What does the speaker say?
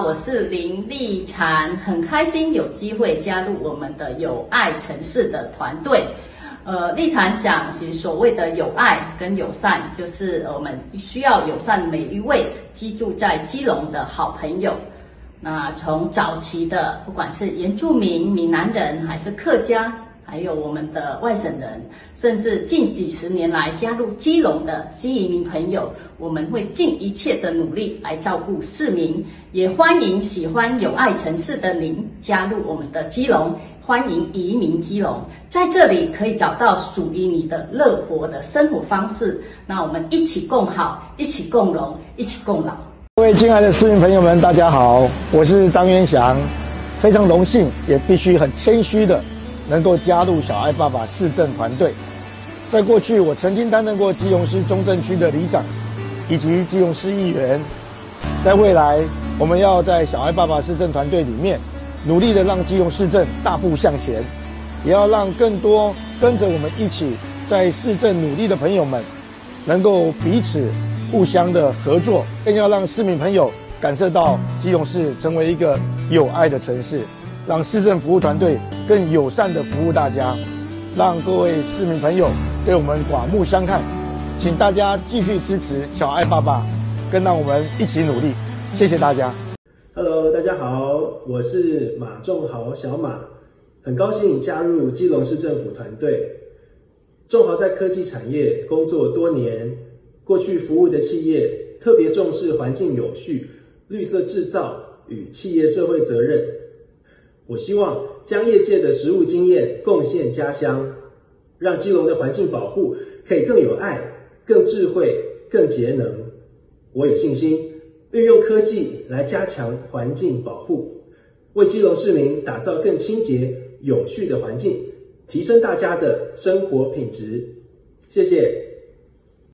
我是林丽婵，很开心有机会加入我们的友爱城市的团队。丽婵想，其实所谓的友爱跟友善，就是我们需要友善每一位居住在基隆的好朋友。那从早期的，不管是原住民、闽南人，还是客家，还有我们的外省人，甚至近几十年来加入基隆的新移民朋友，我们会尽一切的努力来照顾市民，也欢迎喜欢友爱城市的您加入我们的基隆，欢迎移民基隆，在这里可以找到属于你的乐活的生活方式。那我们一起共好，一起共荣，一起共老。 各位亲爱的市民朋友们，大家好，我是张元祥，非常荣幸，也必须很谦虚的能够加入小爱爸爸市政团队。在过去，我曾经担任过基隆市中正区的里长，以及基隆市议员。在未来，我们要在小爱爸爸市政团队里面，努力的让基隆市政大步向前，也要让更多跟着我们一起在市政努力的朋友们，能够彼此互相的合作，更要让市民朋友感受到基隆市成为一个有爱的城市，让市政服务团队更友善的服务大家，让各位市民朋友对我们刮目相看。请大家继续支持小爱爸爸，更让我们一起努力。谢谢大家。 Hello， 大家好，我是马仲豪小马，很高兴加入基隆市政府团队。仲豪在科技产业工作多年，过去服务的企业特别重视环境永续、绿色制造与企业社会责任。我希望将业界的实务经验贡献家乡，让基隆的环境保护可以更有爱、更智慧、更节能。我有信心运用科技来加强环境保护，为基隆市民打造更清洁、永续的环境，提升大家的生活品质。谢谢。